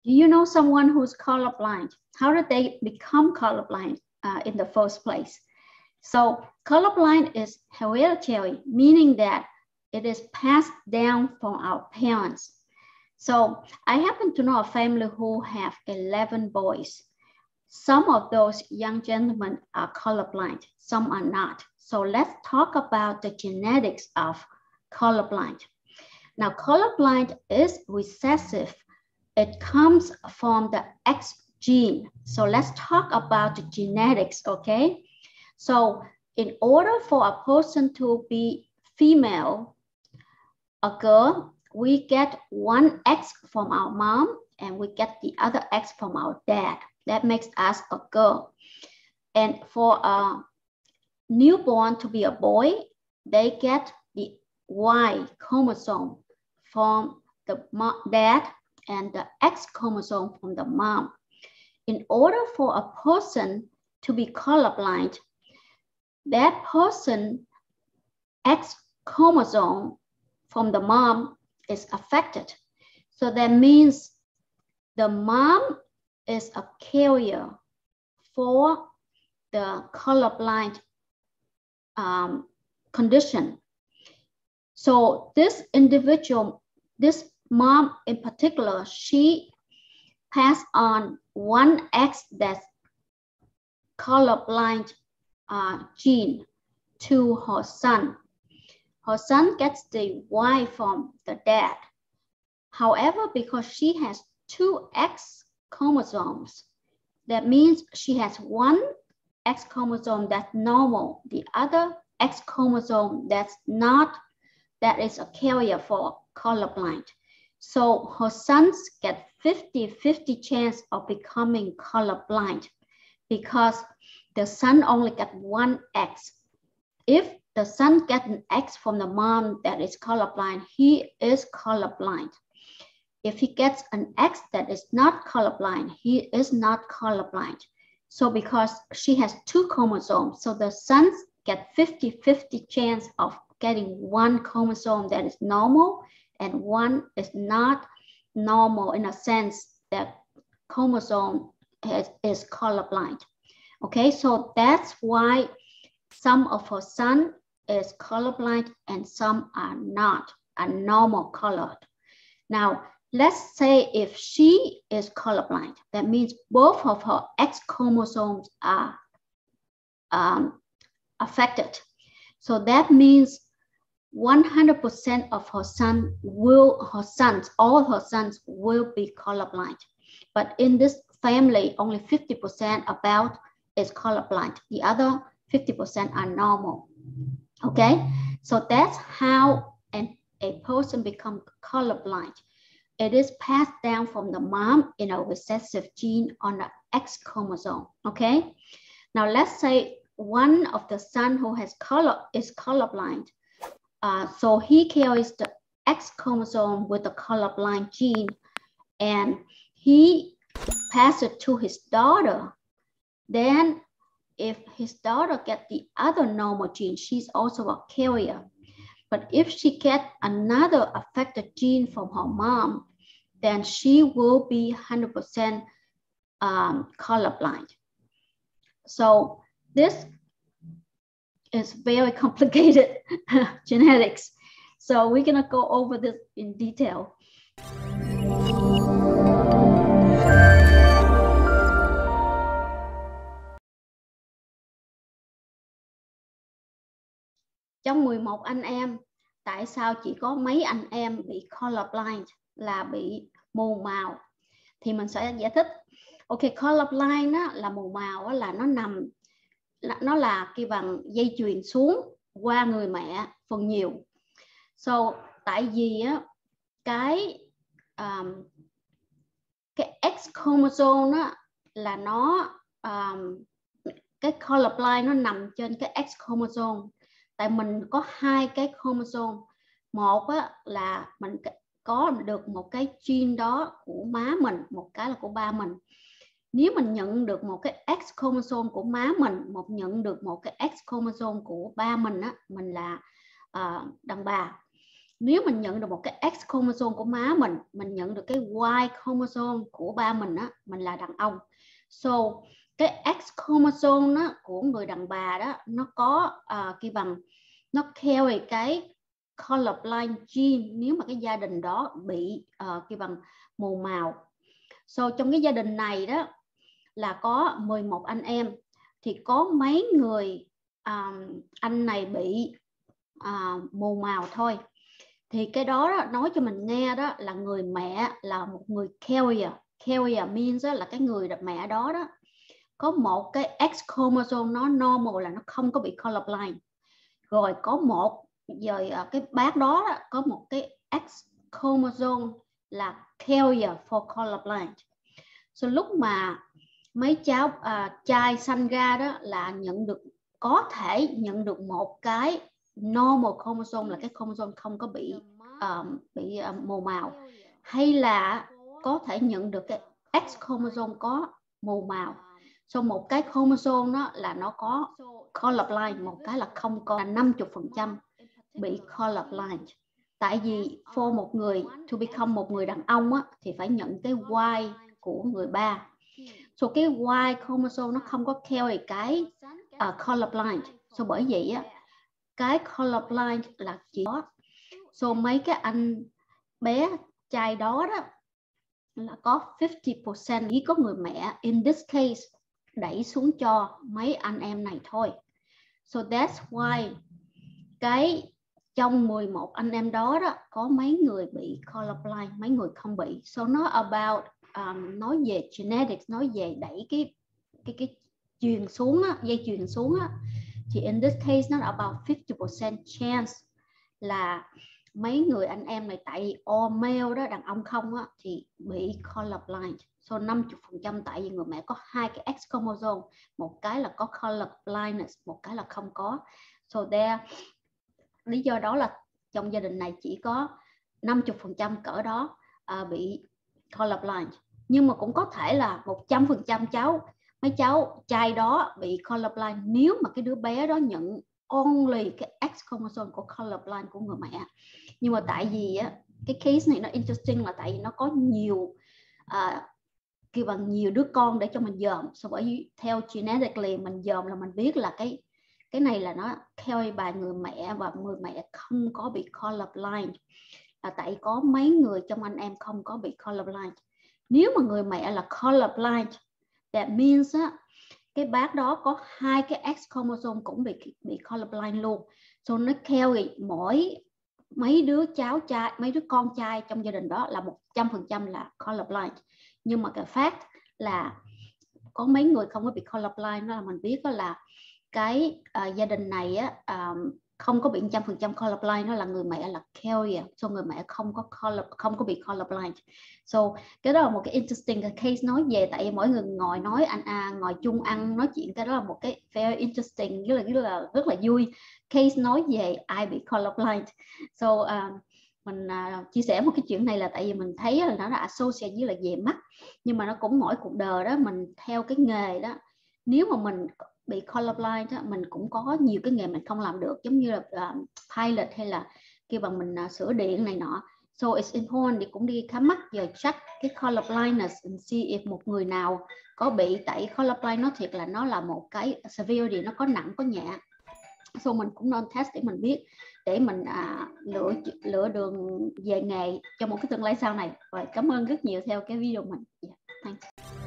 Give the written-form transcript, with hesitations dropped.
Do you know someone who's colorblind? How did they become colorblind in the first place? So colorblind is hereditary, meaning that it is passed down from our parents. So I happen to know a family who have 11 boys. Some of those young gentlemen are colorblind, some are not. So let's talk about the genetics of colorblind. Now, colorblind is recessive. It comes from the X gene. So let's talk about the genetics, okay? So in order for a person to be female, a girl, we get one X from our mom and we get the other X from our dad. That makes us a girl. And for a newborn to be a boy, they get the Y chromosome from the dad and the X chromosome from the mom. In order for a person to be colorblind, that person X chromosome from the mom is affected. So that means the mom is a carrier for the colorblind condition. So this individual, this mom in particular, she passed on one X that's colorblind gene to her son. Her son gets the Y from the dad. However, because she has two X chromosomes, that means she has one X chromosome that's normal, the other X chromosome that's not, that is a carrier for colorblind. So her sons get 50-50 chance of becoming colorblind because the son only got one X. If the son gets an X from the mom that is colorblind, he is colorblind. If he gets an X that is not colorblind, he is not colorblind. So because she has two chromosomes, so the sons get 50-50 chance of getting one chromosome that is normal and one is not normal in a sense that chromosome is colorblind. Okay, so that's why some of her son is colorblind and some are not, are normal colored. Now, let's say if she is colorblind, that means both of her X chromosomes are affected. So that means 100% of her son will, all her sons will be colorblind. But in this family, only 50% about is colorblind. The other 50% are normal. Okay, so that's how a person becomes colorblind. It is passed down from the mom in a recessive gene on the X chromosome. Okay, now let's say one of the son who has is colorblind. So he carries the X chromosome with the colorblind gene, and he passes it to his daughter. Then if his daughter gets the other normal gene, she's also a carrier. But if she gets another affected gene from her mom, then she will be 100% colorblind. So this is very complicated genetics. So we're gonna go over this in detail. Trong 11 anh em, tại sao chỉ có mấy anh em bị colorblind, là bị mù màu? Thì mình sẽ giải thích. Ok, colorblind á, là mù màu á, là nó nằm, nó là cái bằng dây chuyền xuống qua người mẹ phần nhiều. So tại vì á, cái X chromosome á, là nó cái colorblind nó nằm trên cái X chromosome. Tại mình có hai cái chromosome. Một á, là mình có được một cái gene đó của má mình, một cái là của ba mình. Nếu mình nhận được một cái X chromosome của má mình, nhận được một cái X chromosome của ba mình á, mình là đàn bà. Nếu mình nhận được một cái X chromosome của má mình nhận được cái Y chromosome của ba mình á, mình là đàn ông. So cái X chromosome đó, của người đàn bà đó nó có kêu bằng nó carry cái colorblind gene nếu mà cái gia đình đó bị kêu bằng mù màu. So trong cái gia đình này đó là có 11 anh em, thì có mấy người anh này bị mù màu thôi. Thì cái đó, nói cho mình nghe đó là người mẹ là một người carrier. Carrier means đó là cái người mẹ đó có một cái X chromosome nó normal, là nó không có bị colorblind. Rồi có một rồi cái bác đó có một cái X chromosome là carrier for colorblind. So lúc mà mấy cháu trai sanh ra đó là có thể nhận được một cái normal chromosome, là cái chromosome không có bị mù màu, hay là có thể nhận được cái X chromosome có mù màu. So một cái chromosome đó là nó có colorblind, một cái là không có, là 50% bị colorblind. Tại vì for một người to become một người đàn ông á, thì phải nhận cái Y của người ba. So cái Y chromosome nó không có carry cái colorblind. So bởi vậy á, cái colorblind là chỉ có. So mấy cái anh bé trai đó là có 50% chỉ có người mẹ in this case đẩy xuống cho mấy anh em này thôi. So that's why cái trong 11 anh em đó có mấy người bị colorblind, mấy người không bị. So nó about nói về genetics, nói về đẩy cái truyền xuống dây truyền xuống thì in this case nó là about 50% chance là mấy người anh em này, tại vì all male đó, đàn ông không thì bị colorblind. So 50% tại vì người mẹ có hai cái X chromosome, một cái là có color blindness, một cái là không có. So there, lý do đó là trong gia đình này chỉ có 50% cỡ đó bị colorblind. Nhưng mà cũng có thể là 100% mấy cháu trai đó bị colorblind nếu mà cái đứa bé đó nhận only cái X chromosome của colorblind của người mẹ. Nhưng mà tại vì cái case này nó interesting là tại vì nó có nhiều kêu bằng nhiều đứa con để cho mình dòm. So bởi vì theo genetically mình dòm là mình biết là cái này là nó carry by người mẹ, và người mẹ không có bị colorblind, là tại có mấy người trong anh em không có bị colorblind. Nếu mà người mẹ là colorblind, that means cái bác đó có hai cái X chromosome cũng bị colorblind luôn. So nó carry mỗi mấy đứa cháu trai, mấy đứa con trai trong gia đình đó là 100% là colorblind. Nhưng mà cái fact là có mấy người không có bị colorblind, đó là mình biết đó là cái gia đình này không có bị 100% colorblind, nó là người mẹ là carrier, so người mẹ không có bị colorblind. So cái đó là một cái interesting case nói về, tại vì mỗi người ngồi nói ngồi chung ăn nói chuyện, cái đó là một cái very interesting, rất là vui case nói về ai bị colorblind. So mình chia sẻ một cái chuyện này là tại vì mình thấy là nó là associate với là về mắt, nhưng mà nó cũng mỗi cuộc đời đó mình theo cái nghề đó, nếu mà mình bị colorblind đó, mình cũng có nhiều cái nghề mình không làm được, giống như là pilot hay là kêu bằng mình sửa điện này nọ. So it's important để cũng đi khám mắt rồi check cái colorblindness and see if một người nào có bị, tại colorblind nó thiệt là nó là một cái severity, nó có nặng có nhẹ. So mình cũng nên test để mình biết, để mình lựa đường về nghề cho một cái tương lai sau này. Rồi cảm ơn rất nhiều theo cái video mình. Yeah, thanks.